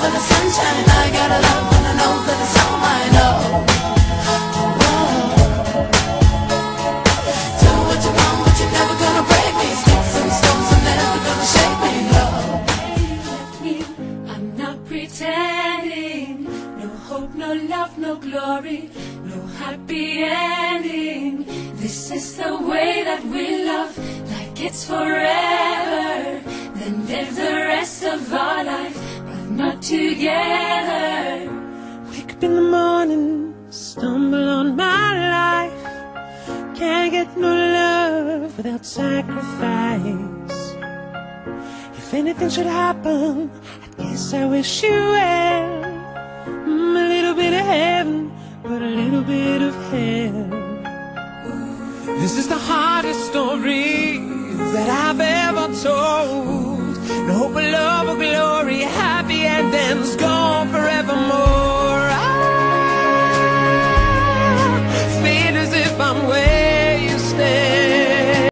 for the sunshine. I gotta love when I know that it's all mine. Oh, tell me what you want, but you're never gonna break me. Sticks and stones are never gonna shake me. I'm not pretending. No hope, no love, no glory, no happy ending. This is the way that we love, like it's forever. Then live the rest of our life, but not together. Wake up in the morning, stumble on my life. Can't get no love without sacrifice. If anything should happen, I guess I wish you well. A little bit of heaven, but a little bit of hell. This is the hardest story that I've ever told.